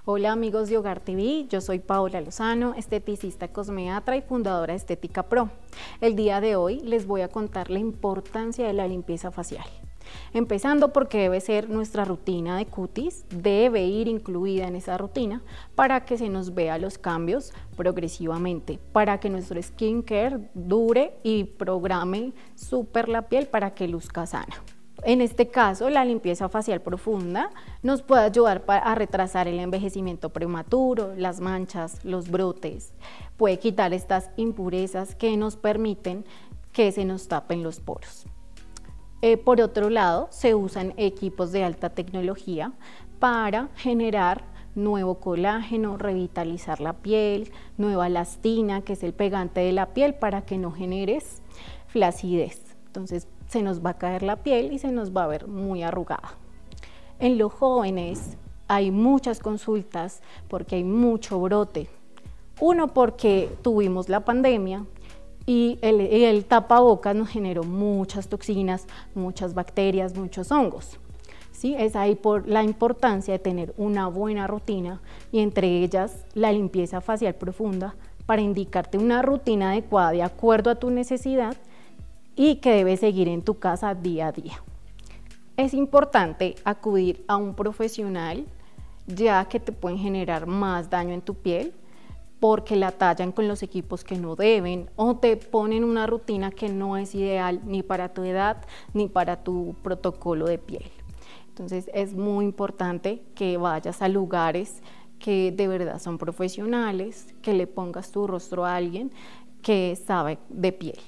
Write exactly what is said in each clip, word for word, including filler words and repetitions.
Hola amigos de Hogar T V, yo soy Paola Lozano, esteticista cosmeatra y fundadora de Estética Pro. El día de hoy les voy a contar la importancia de la limpieza facial. Empezando porque debe ser nuestra rutina de cutis, debe ir incluida en esa rutina para que se nos vea los cambios progresivamente, para que nuestro skincare dure y programe súper la piel para que luzca sana. En este caso, la limpieza facial profunda nos puede ayudar a retrasar el envejecimiento prematuro, las manchas, los brotes, puede quitar estas impurezas que nos permiten que se nos tapen los poros. Eh, por otro lado, se usan equipos de alta tecnología para generar nuevo colágeno, revitalizar la piel, nueva elastina, que es el pegante de la piel para que no generes flacidez. Entonces, se nos va a caer la piel y se nos va a ver muy arrugada. En los jóvenes hay muchas consultas porque hay mucho brote. Uno, porque tuvimos la pandemia y el, el tapabocas nos generó muchas toxinas, muchas bacterias, muchos hongos. ¿Sí? Es ahí por la importancia de tener una buena rutina y entre ellas la limpieza facial profunda para indicarte una rutina adecuada de acuerdo a tu necesidad y que debes seguir en tu casa día a día. Es importante acudir a un profesional ya que te pueden generar más daño en tu piel porque la tallan con los equipos que no deben o te ponen una rutina que no es ideal ni para tu edad ni para tu protocolo de piel. Entonces es muy importante que vayas a lugares que de verdad son profesionales, que le pongas tu rostro a alguien que sabe de piel.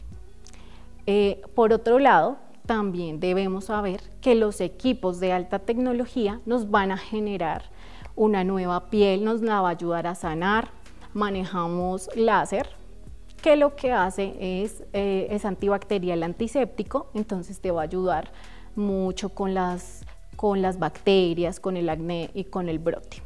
Eh, por otro lado, también debemos saber que los equipos de alta tecnología nos van a generar una nueva piel, nos la va a ayudar a sanar. Manejamos láser, que lo que hace es, eh, es antibacterial, antiséptico, entonces te va a ayudar mucho con las, con las bacterias, con el acné y con el brote.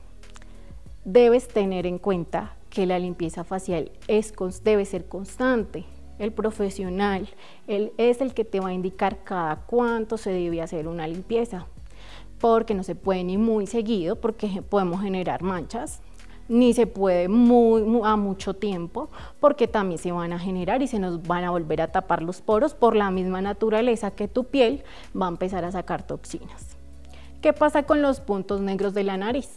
Debes tener en cuenta que la limpieza facial es, debe ser constante. El profesional él es el que te va a indicar cada cuánto se debe hacer una limpieza, porque no se puede ni muy seguido, porque podemos generar manchas, ni se puede muy, muy, a mucho tiempo, porque también se van a generar y se nos van a volver a tapar los poros por la misma naturaleza que tu piel va a empezar a sacar toxinas. ¿Qué pasa con los puntos negros de la nariz?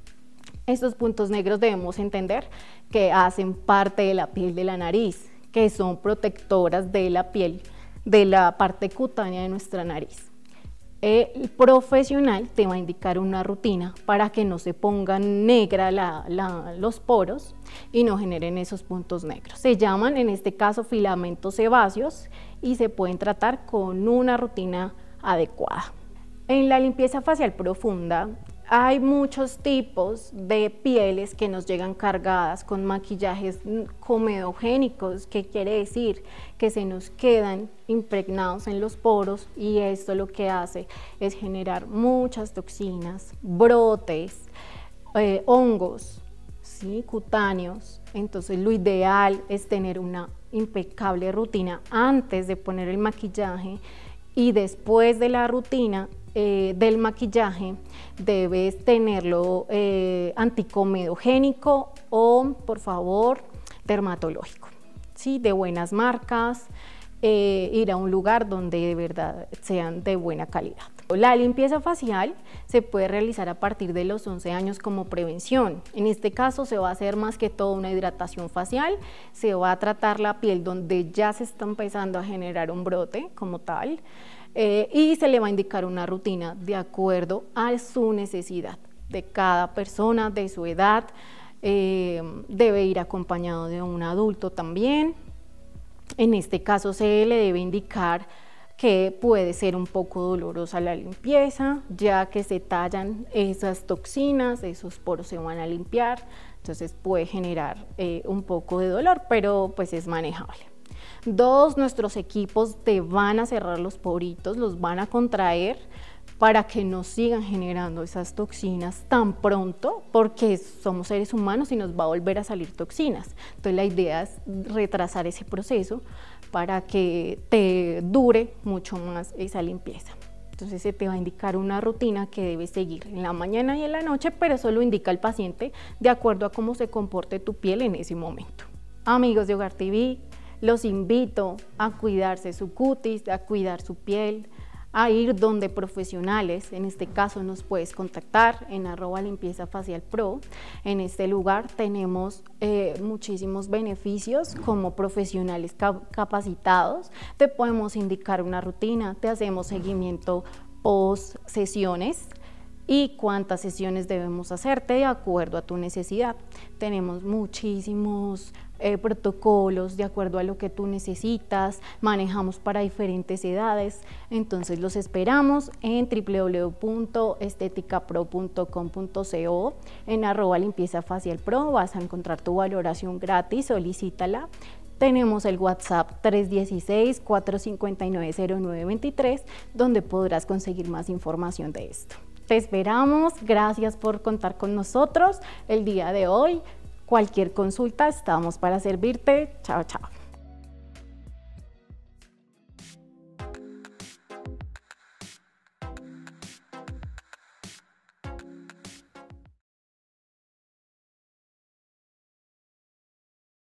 Estos puntos negros debemos entender que hacen parte de la piel de la nariz, que son protectoras de la piel, de la parte cutánea de nuestra nariz. El profesional te va a indicar una rutina para que no se pongan negra la, la, los poros y no generen esos puntos negros. Se llaman en este caso filamentos sebáceos y se pueden tratar con una rutina adecuada. En la limpieza facial profunda hay muchos tipos de pieles que nos llegan cargadas con maquillajes comedogénicos, que quiere decir que se nos quedan impregnados en los poros y esto lo que hace es generar muchas toxinas, brotes, eh, hongos, ¿sí? cutáneos. Entonces lo ideal es tener una impecable rutina antes de poner el maquillaje y después de la rutina Eh, del maquillaje debes tenerlo eh, anticomedogénico o por favor dermatológico, ¿sí? De buenas marcas, eh, ir a un lugar donde de verdad sean de buena calidad. La limpieza facial se puede realizar a partir de los once años como prevención. En este caso se va a hacer más que todo una hidratación facial, se va a tratar la piel donde ya se está empezando a generar un brote como tal. Eh, y se le va a indicar una rutina de acuerdo a su necesidad de cada persona, de su edad, eh, debe ir acompañado de un adulto también. En este caso se le debe indicar que puede ser un poco dolorosa la limpieza, ya que se tallan esas toxinas, esos poros se van a limpiar, entonces puede generar eh, un poco de dolor, pero pues es manejable. Dos, nuestros equipos te van a cerrar los poritos, los van a contraer para que no sigan generando esas toxinas tan pronto, porque somos seres humanos y nos va a volver a salir toxinas. Entonces la idea es retrasar ese proceso para que te dure mucho más esa limpieza. Entonces se te va a indicar una rutina que debes seguir en la mañana y en la noche, pero eso lo indica el paciente de acuerdo a cómo se comporte tu piel en ese momento. Amigos de Hogar T V, los invito a cuidarse su cutis, a cuidar su piel, a ir donde profesionales. En este caso nos puedes contactar en arroba limpieza facial pro. En este lugar tenemos eh, muchísimos beneficios como profesionales cap capacitados. Te podemos indicar una rutina, te hacemos seguimiento post sesiones y cuántas sesiones debemos hacerte de acuerdo a tu necesidad. Tenemos muchísimos eh, protocolos de acuerdo a lo que tú necesitas, manejamos para diferentes edades, entonces los esperamos en w w w punto estetica pro punto com punto co, en arroba limpieza facial pro, vas a encontrar tu valoración gratis, solicítala. Tenemos el WhatsApp tres uno seis, cuatro cinco nueve, cero nueve dos tres, donde podrás conseguir más información de esto. Te esperamos, gracias por contar con nosotros el día de hoy. Cualquier consulta, estamos para servirte. Chao, chao.